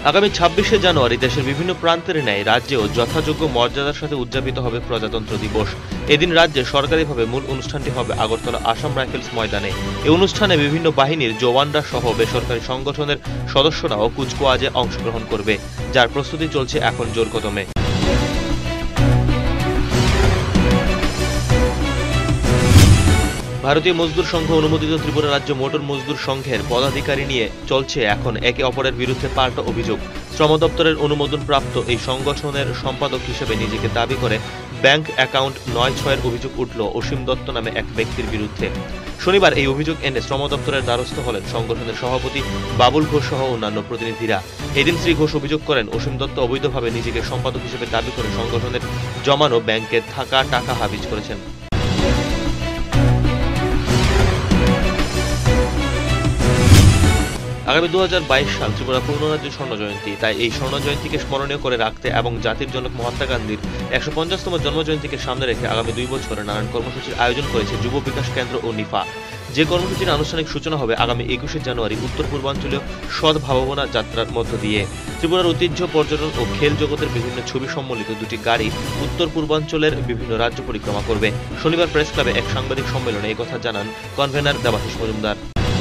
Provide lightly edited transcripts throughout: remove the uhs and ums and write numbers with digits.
আগামী ২৬শে জানুয়ারি দেশের বিভিন্ন প্রান্তের ন্যায় রাজ্যেও যথাযোগ্য মর্যাদার সাথে উদযাপিত হবে প্রজাতন্ত্র দিবস। এদিন রাজ্যে সরকারিভাবে মূল অনুষ্ঠানটি হবে আগরতলা আসাম রাইফেলস ময়দানে। এই অনুষ্ঠানে বিভিন্ন বাহিনীর জওয়ানরা সহ বেসরকারি সংগঠনের সদস্যরাও কুচকাওয়াজে অংশগ্রহণ করবে, যার প্রস্তুতি চলছে এখন জোর কদমে। ভারতীয় মজদুর সংঘ অনুমোদিত ত্রিপুরা রাজ্য মোটর মজদুর সংঘের পদাধিকারী নিয়ে চলছে এখন একে অপরের বিরুদ্ধে পাল্টা অভিযোগ। শ্রম দপ্তরের অনুমোদনপ্রাপ্ত এই সংগঠনের সম্পাদক হিসেবে নিজেকে দাবি করে ব্যাংক অ্যাকাউন্ট ৯/৬-এর অভিযোগ উঠল অসীম দত্ত নামে এক ব্যক্তির বিরুদ্ধে। শনিবার এই অভিযোগ এনে শ্রম দপ্তরের দ্বারস্থ হলেন সংগঠনের সভাপতি বাবুল ঘোষ সহ অন্যান্য প্রতিনিধিরা। এদিন শ্রী ঘোষ অভিযোগ করেন, অসীম দত্ত অবৈধভাবে নিজেকে সম্পাদক হিসেবে দাবি করে সংগঠনের জমানো ব্যাংকে থাকা টাকা হাবিজ করেছেন। আগামী ২০২২ সাল ত্রিপুরা পূর্ণরাজ্য স্বর্ণ জয়ন্তী। তাই এই স্বর্ণ জয়ন্তীকে স্মরণীয় করে রাখতে এবং জাতির জনক মহাত্মা গান্ধীর ১৫০তম জন্মজয়ন্তীকে সামনে রেখে আগামী ২ বছরে নানান কর্মসূচির আয়োজন করেছে যুব বিকাশ কেন্দ্র ও নিফা। যে কর্মসূচির আনুষ্ঠানিক সূচনা হবে আগামী ২১শে জানুয়ারি উত্তর পূর্বাঞ্চলীয় সদ্ভাবনা যাত্রার মধ্য দিয়ে। ত্রিপুরার ঐতিহ্য, পর্যটন ও খেল জগতের বিভিন্ন ছবি সম্বলিত দুটি গাড়ি উত্তর পূর্বাঞ্চলের বিভিন্ন রাজ্য পরিক্রমা করবে। শনিবার প্রেস ক্লাবে এক সাংবাদিক সম্মেলনে একথা জানান কনভেনার দেবাশিস মজুমদার।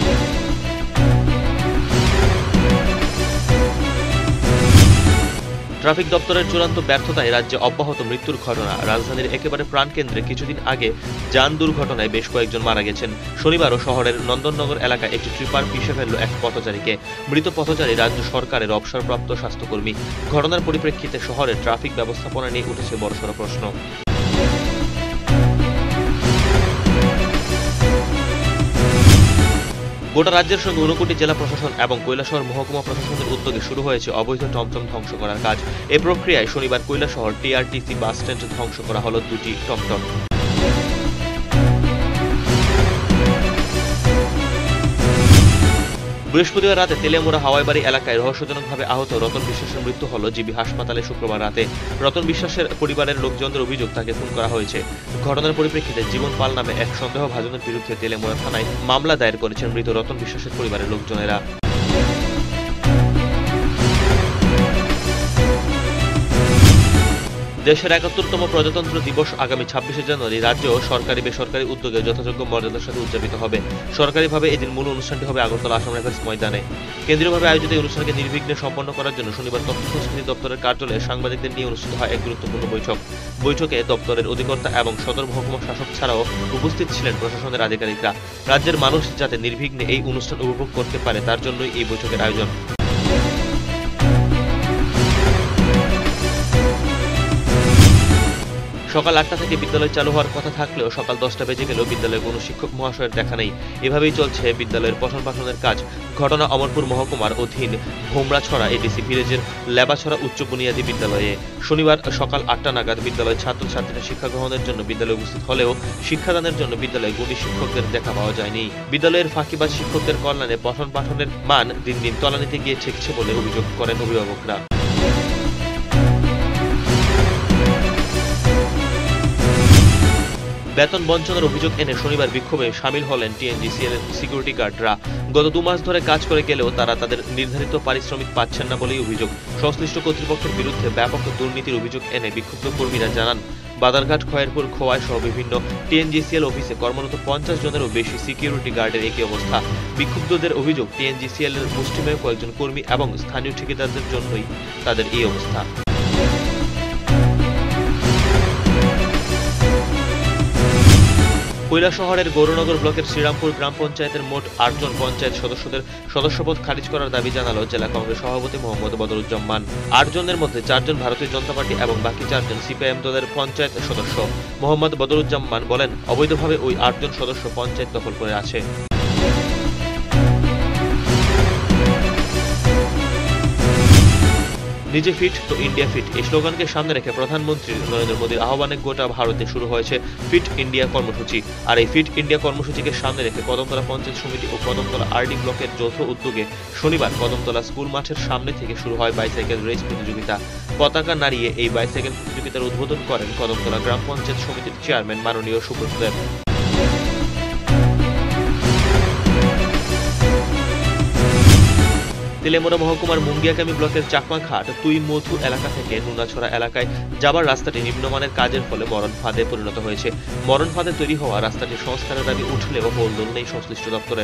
ট্রাফিক দপ্তরের চূড়ান্ত ব্যর্থতায় রাজ্যে অব্যাহত মৃত্যুর ঘটনা। রাজধানীর একেবারে প্রাণকেন্দ্রে কিছুদিন আগে যান দুর্ঘটনায় বেশ কয়েকজন মারা গেছেন। শনিবারও শহরের নন্দননগর এলাকায় একটি ট্রিপার পিষে ফেলল এক পথচারীকে। মৃত পথচারী রাজ্য সরকারের অবসরপ্রাপ্ত স্বাস্থ্যকর্মী। ঘটনার পরিপ্রেক্ষিতে শহরের ট্রাফিক ব্যবস্থাপনা নিয়ে উঠেছে বড়সড় প্রশ্ন। গোটা রাজ্যের সঙ্গে ৫৯ জেলা প্রশাসন এবং কৈলাসহর মহকুমা প্রশাসনের উদ্যোগে শুরু হয়েছে অবৈধ টমটম ধ্বংস করার কাজ। এ প্রক্রিয়ায় শনিবার কৈলাসহর টিআরটিসি বাস স্ট্যান্ড ধ্বংস করা হল ২টি টমটম। বৃহস্পতিবার রাতে তেলিয়ামুড়া হাওয়াইবাড়ি এলাকায় রহস্যজনকভাবে আহত রতন বিশ্বাসের মৃত্যু হল জিবি হাসপাতালে শুক্রবার রাতে। রতন বিশ্বাসের পরিবারের লোকজনদের অভিযোগ তাকে খুন করা হয়েছে। ঘটনার পরিপ্রেক্ষিতে জীবন পাল নামে এক সন্দেহভাজনের বিরুদ্ধে তেলিয়ামুড়া থানায় মামলা দায়ের করেছেন মৃত রতন বিশ্বাসের পরিবারের লোকজনেরা। দেশের ৭১তম প্রজাতন্ত্র দিবস আগামী ২৬শে জানুয়ারি রাজ্যেও সরকারি বেসরকারি উদ্যোগে যথাযোগ্য মর্যাদার সাথে উদযাপিত হবে। সরকারিভাবে এদিন মূল অনুষ্ঠানটি হবে আগরতলা আসাম রাইফেলস ময়দানে। কেন্দ্রীয়ভাবে আয়োজিত এই অনুষ্ঠানকে নির্বিঘ্নে সম্পন্ন করার জন্য শনিবার তথ্য সংস্কৃতি দপ্তরের কার্যালয়ে সাংবাদিকদের নিয়ে অনুষ্ঠিত হয় এক গুরুত্বপূর্ণ বৈঠক। বৈঠকে দপ্তরের অধিকর্তা এবং সদর মহকুমা শাসক ছাড়াও উপস্থিত ছিলেন প্রশাসনের আধিকারিকরা। রাজ্যের মানুষ যাতে নির্বিঘ্নে এই অনুষ্ঠান উপভোগ করতে পারে তার জন্যই এই বৈঠকের আয়োজন। সকাল ৮টা থেকে বিদ্যালয় চালু হওয়ার কথা থাকলেও সকাল ১০টা বেজে গেলেও বিদ্যালয়ে কোনো শিক্ষক মহাশয়ের দেখা নেই। এভাবেই চলছে বিদ্যালয়ের পঠন পাঠনের কাজ। ঘটনা অমরপুর মহকুমার অধীন ভোমরাছড়া এডিসি ভিলেজের লেবাছড়া উচ্চ বুনিয়াদী বিদ্যালয়ে। শনিবার সকাল ৮টা নাগাদ বিদ্যালয়ের ছাত্রছাত্রীরা শিক্ষা গ্রহণের জন্য বিদ্যালয়ে উপস্থিত হলেও শিক্ষাদানের জন্য বিদ্যালয়ে গুণী শিক্ষকদের দেখা পাওয়া যায়নি। বিদ্যালয়ের ফাঁকিবাজ শিক্ষকদের কল্যাণে পঠন পাঠনের মান দিন দিন তলানিতে গিয়ে ঠেকছে বলে অভিযোগ করেন অভিভাবকরা। বেতন বঞ্চনার অভিযোগ এনে শনিবার বিক্ষোভে শামিল হলেন টিএনজিসিএল এর সিকিউরিটি গার্ডরা। গত ২ মাস ধরে কাজ করে গেলেও তারা তাদের নির্ধারিত পারিশ্রমিক পাচ্ছেন না বলেই অভিযোগ। সংশ্লিষ্ট কর্তৃপক্ষের বিরুদ্ধে ব্যাপক দুর্নীতির অভিযোগ এনে বিক্ষুব্ধ কর্মীরা জানান, বাদারঘাট, খয়েরপুর, খোয়াই সহ বিভিন্ন টিএনজিসিএল অফিসে কর্মরত ৫০ জনেরও বেশি সিকিউরিটি গার্ডের একই অবস্থা। বিক্ষুব্ধদের অভিযোগ, টিএনজিসিএল এর মুষ্টিমেয় কয়েকজন কর্মী এবং স্থানীয় ঠিকাদারদের জন্যই তাদের এই অবস্থা। কৈলাসহরের গৌরনগর ব্লকের শ্রীরামপুর গ্রাম পঞ্চায়েতের মোট ৮ জন পঞ্চায়েত সদস্যদের সদস্যপদ খারিজ করার দাবি জানালো জেলা কংগ্রেস সভাপতি মোহাম্মদ বদরুজ্জামান। ৮ জনের মধ্যে ৪ জন ভারতীয় জনতা পার্টি এবং বাকি ৪ জন সিপিআইএম দলের পঞ্চায়েত সদস্য। মোহাম্মদ বদরুজ্জামান বলেন, অবৈধভাবে ওই ৮ জন সদস্য পঞ্চায়েত দখল করে আছে। নিজে ফিট তো ইন্ডিয়া ফিট এই স্লোগানকে সামনে রেখে প্রধানমন্ত্রী নরেন্দ্র মোদীর আহ্বানে গোটা ভারতে শুরু হয়েছে ফিট ইন্ডিয়া কর্মসূচি। আর এই ফিট ইন্ডিয়া কর্মসূচিকে সামনে রেখে কদমতলা পঞ্চায়েত সমিতি ও কদমতলা আরডি ব্লকের যৌথ উদ্যোগে শনিবার কদমতলা স্কুল মাঠের সামনে থেকে শুরু হয় বাইসাইকেল রেস প্রতিযোগিতা। পতাকা নাড়িয়ে এই বাইসাইকেল প্রতিযোগিতার উদ্বোধন করেন কদমতলা গ্রাম পঞ্চায়েত সমিতির চেয়ারম্যান মাননীয় সুব্রত দেব। তেলেমুড়া মহকুমার মুঙ্গিয়াকামী ব্লকের চাকমাঘাট তুই মধু এলাকা থেকে নুনাছড়া এলাকায় যাবার রাস্তাটি নিম্নমানের কাজের ফলে মরণ ফাঁদে পরিণত হয়েছে। মরণ ফাঁদে তৈরি হওয়া রাস্তাটি সংস্কারের দাবি উঠলেও হোলদোল নেই সংশ্লিষ্ট দপ্তরের।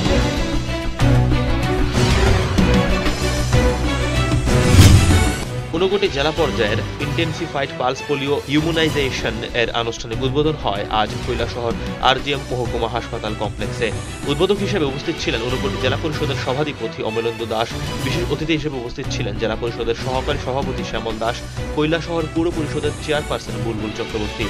ঊনকোটি জেলা পর্যায়ের ইন্টেন্সিফাইড পালস পোলিও ইমিউনাইজেশন এর আনুষ্ঠানিক উদ্বোধন হয় আজ কৈলাসহর আরজিএম মহকুমা হাসপাতাল কমপ্লেক্সে। উদ্বোধক হিসেবে উপস্থিত ছিলেন ঊনকোটি জেলা পরিষদের সভাধিপতি অমলেন্দু দাস। বিশেষ অতিথি হিসেবে উপস্থিত ছিলেন জেলা পরিষদের সহকারী সভাপতি শ্যামল দাস, কৈলাসহর পুর পরিষদের চেয়ারপারসন বুলবুল চক্রবর্তী।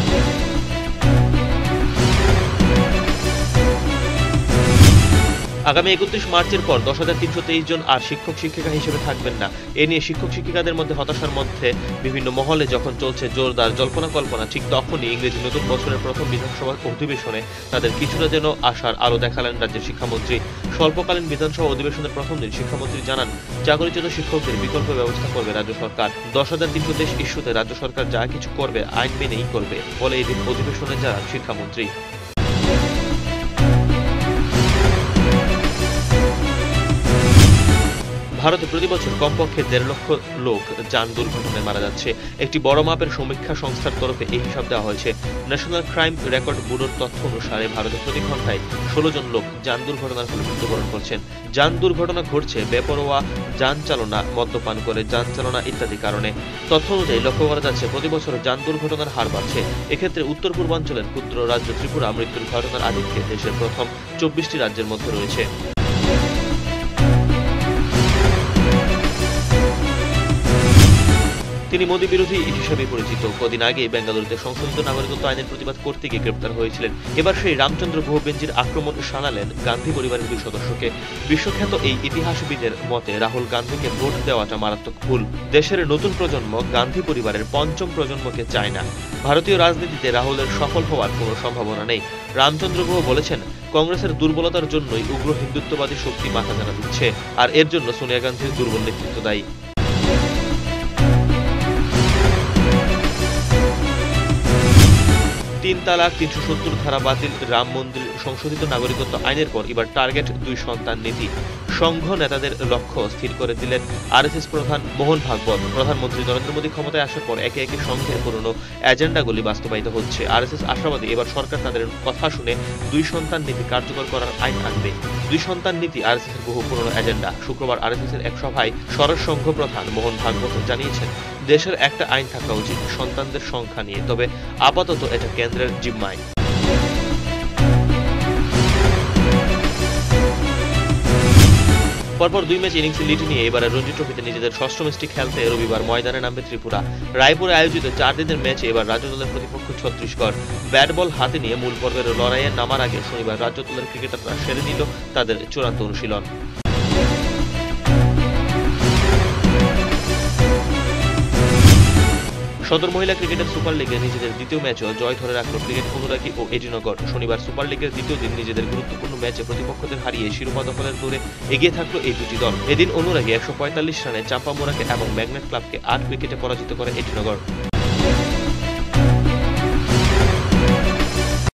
আগামী 31 মার্চের পর 10,323 জন আর শিক্ষক শিক্ষিকা হিসেবে থাকবেন না। এ নিয়ে শিক্ষক শিক্ষিকাদের মধ্যে হতাশার মধ্যে বিভিন্ন মহলে যখন চলছে জোরদার জল্পনা কল্পনা, ঠিক তখনই ইংরেজি নতুন বছরের প্রথম বিধানসভা অধিবেশনে তাদের কিছুটা যেন আশার আলো দেখালেন রাজ্যের শিক্ষামন্ত্রী। স্বল্পকালীন বিধানসভা অধিবেশনের প্রথম দিন শিক্ষামন্ত্রী জানান, চাকরিচ্যুত শিক্ষকদের বিকল্প ব্যবস্থা করবে রাজ্য সরকার। 10,323 ইস্যুতে রাজ্য সরকার যা কিছু করবে আইন মেনেই করবে বলে এদিন অধিবেশনে জানান শিক্ষামন্ত্রী। ভারতে প্রতি বছর কমপক্ষে 1.5 লক্ষ লোক যান দুর্ঘটনায় মারা যাচ্ছে। একটি বড় মাপের সমীক্ষা সংস্থার তরফে এই হিসাব দেওয়া হয়েছে। ন্যাশনাল ক্রাইম রেকর্ড ব্যুরোর তথ্য অনুসারে ভারতে প্রতি ঘন্টায় 16 জন লোক যান দুর্ঘটনার ফলে মৃত্যুবরণ করছেন। যান দুর্ঘটনা ঘটছে বেপরোয়া যান চালনা, মদ্যপান করে যান চালনা ইত্যাদি কারণে। তথ্য অনুযায়ী লক্ষ্য করা যাচ্ছে প্রতি বছর যান দুর্ঘটনার হার বাড়ছে। এক্ষেত্রে উত্তর পূর্বাঞ্চলের ক্ষুদ্র রাজ্য ত্রিপুরা মৃত্যুর ঘটনার আধিক্যে দেশের প্রথম 24টি রাজ্যের মধ্যে রয়েছে। তিনি মোদী বিরোধী হিসেবে পরিচিত। কদিন আগে বেঙ্গালুরুতে সংশোধিত নাগরিকত্ব আইনের প্রতিবাদ করতে গিয়ে গ্রেপ্তার হয়েছিলেন। এবার সেই রামচন্দ্র গুহ বেঞ্জির আক্রমণ শানালেন গান্ধী পরিবারের 2 সদস্যকে। বিশ্বখ্যাত এই ইতিহাসবিদের মতে রাহুল গান্ধীকে ভোট দেওয়াটা মারাত্মক ভুল। দেশের নতুন প্রজন্ম গান্ধী পরিবারের 5ম প্রজন্মকে চায় না। ভারতীয় রাজনীতিতে রাহুলের সফল হওয়ার কোনো সম্ভাবনা নেই। রামচন্দ্র গুহ বলেছেন, কংগ্রেসের দুর্বলতার জন্যই উগ্র হিন্দুত্ববাদী শক্তি মাথাচাড়া দিচ্ছে, আর এর জন্য সোনিয়া গান্ধীর দুর্বল নেতৃত্ব দায়ী। 3 তালাক 370 ধারা বাতিল, রাম মন্দির, সংশোধিত নাগরিকত্ব আইনের পর এবার টার্গেট 2 সন্তান নীতি। সংঘ নেতাদের লক্ষ্য স্থির করে দিলেন আরএসএস প্রধান মোহন ভাগবত। প্রধানমন্ত্রী নরেন্দ্র মোদী ক্ষমতায় আসার পর একে একে সংঘের পুরনো এজেন্ডাগুলি বাস্তবায়িত হচ্ছে। আরএসএস আশাবাদী এবার সরকার তাদের কথা শুনে 2 সন্তান নীতি কার্যকর করার আইন আনবে। 2 সন্তান নীতি আরএসএস এর বহু পুরনো এজেন্ডা। শুক্রবার আরএসএস এর এক সভায় স্বরাজ সংঘ প্রধান মোহন ভাগবত জানিয়েছেন, দেশের একটা আইন থাকা উচিত সন্তানদের সংখ্যা নিয়ে, তবে আপাতত এটা কেন্দ্রের জিম্মায়। পরপর 2 ম্যাচ ইনিংসে লিড নিয়ে এবারে রঞ্জি ট্রফিতে নিজেদের 6ম ম্যাচটি খেলতে রবিবার ময়দানে নামবে ত্রিপুরা। রায়পুরে আয়োজিত 4 দিনের ম্যাচে এবার রাজ্য দলের প্রতিপক্ষ ছত্তিশগড়। ব্যাট বল হাতে নিয়ে মূল পর্বের লড়াইয়ে নামার আগে শনিবার রাজ্য দলের ক্রিকেটাররা সেরে নিল তাদের চূড়ান্ত অনুশীলন। সদর মহিলা ক্রিকেটের সুপার লিগে নিজেদের দ্বিতীয় ম্যাচেও জয় ধরে রাখল ক্রিকেট অনুরাগী ও এডিনগর। শনিবার সুপার লিগের দ্বিতীয় দিন নিজেদের গুরুত্বপূর্ণ ম্যাচে প্রতিপক্ষদের হারিয়ে শিরোপা দখলের দৌড়ে এগিয়ে থাকলো এই দুটি দল। এদিন অনুরাগী 145 রানে চাম্পামুরাকে এবং ম্যাগনেট ক্লাবকে 8 উইকেটে পরাজিত করে এডিনগর।